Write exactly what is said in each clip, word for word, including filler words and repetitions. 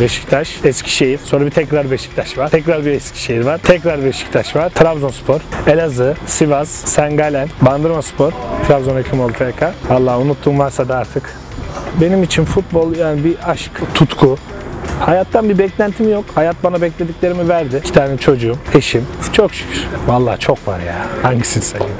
Beşiktaş, Eskişehir, sonra bir tekrar Beşiktaş var, tekrar bir Eskişehir var, tekrar Beşiktaş var, Trabzonspor, Elazığ, Sivas, Sengalen, Bandırmaspor, Trabzon Hekimoğlu F K. Allah unuttuğum varsa da artık. Benim için futbol yani bir aşk, tutku. Hayattan bir beklentim yok. Hayat bana beklediklerimi verdi. İki tane çocuğum, eşim. Çok şükür. Vallahi çok var ya. Hangisini sayayım?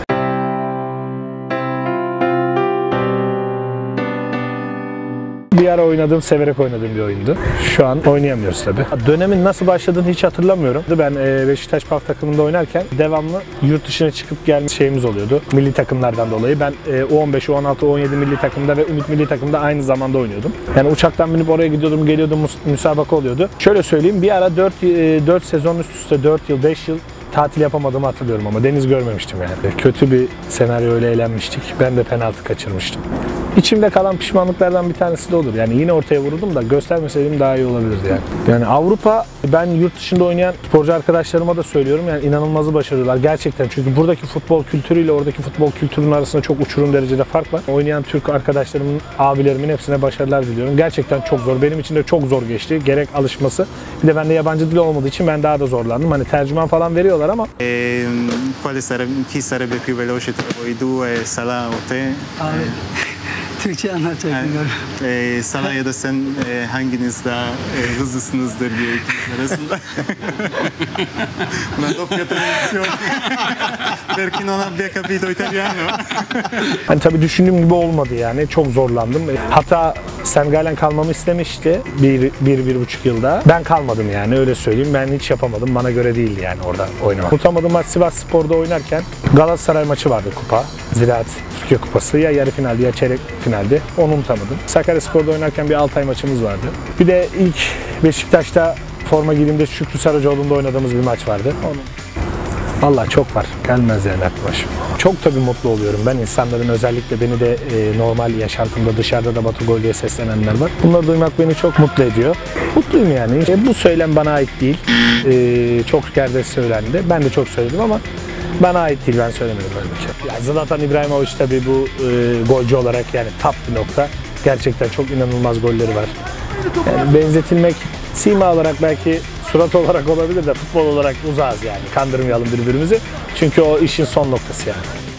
Bir ara oynadığım, severek oynadığım bir oyundu. Şu an oynayamıyoruz tabii. Dönemin nasıl başladığını hiç hatırlamıyorum. Ben Beşiktaş P A F takımında oynarken devamlı yurt dışına çıkıp gelme şeyimiz oluyordu. Milli takımlardan dolayı. Ben U on beş, U on altı, U on yedi milli takımda ve Ümit milli takımda aynı zamanda oynuyordum. Yani uçaktan binip oraya gidiyordum, geliyordum, müsabaka oluyordu. Şöyle söyleyeyim, bir ara dört sezon üst üste, dört yıl, beş yıl tatil yapamadığımı hatırlıyorum ama deniz görmemiştim yani. Kötü bir senaryoyla eğlenmiştik. Ben de penaltı kaçırmıştım. İçimde kalan pişmanlıklardan bir tanesi de olur. Yani yine ortaya vuruldum da göstermeseydim daha iyi olabilirdi yani. Yani Avrupa, ben yurt dışında oynayan sporcu arkadaşlarıma da söylüyorum. Yani inanılmazı başarıyorlar gerçekten. Çünkü buradaki futbol kültürüyle oradaki futbol kültürünün arasında çok uçurum derecede fark var. Oynayan Türk arkadaşlarımın, abilerimin hepsine başarılar diliyorum. Gerçekten çok zor. Benim için de çok zor geçti. Gerek alışması. Bir de bende yabancı dil olmadığı için ben daha da zorlandım. Hani tercüman falan veriyorlar ama. E, quale sarebbe, chi sarebbe più veloce tra voi due, Salah o te? Türkçe anlatacaktım. E, Salah ya da sen e, hanginiz daha e, hızlısınızdır diye ikiniz arasında. Una doppia traduzione. Per chi non abbia capito italiano. Hani tabii düşündüğüm gibi olmadı yani. Çok zorlandım. Hatta Sengalen kalmamı istemişti bir, bir, bir buçuk yılda. Ben kalmadım yani öyle söyleyeyim. Ben hiç yapamadım. Bana göre değildi yani orada oynamak. Unutamadığım maç Sivasspor'da oynarken Galatasaray maçı vardı kupa. Ziraat Türkiye Kupası. Ya yarı finaldi ya çeyrek finaldi. Onu unutamadım. Sakaryaspor'da oynarken bir Altay maçımız vardı. Bir de ilk Beşiktaş'ta forma giydiğimde Şükrü Saracoğlu'nda oynadığımız bir maç vardı. Onu... Vallahi çok var. Gelmez yani aklıma şimdi. Çok tabii mutlu oluyorum. Ben insanların özellikle beni de e, normal yaşantımda dışarıda da Batu Gol diye seslenenler var. Bunları duymak beni çok mutlu ediyor. Mutluyum yani. E, bu söylem bana ait değil. E, çok yerde söylendi. Ben de çok söyledim ama bana ait değil. Ben söylemedim böyle bir şey. Ya Zlatan İbrahimovic tabii bu e, golcü olarak yani top bir nokta. Gerçekten çok inanılmaz golleri var. Yani benzetilmek sima olarak belki surat olarak olabilir de futbol olarak uzağız yani. Kandırmayalım birbirimizi. Çünkü o işin son noktası yani.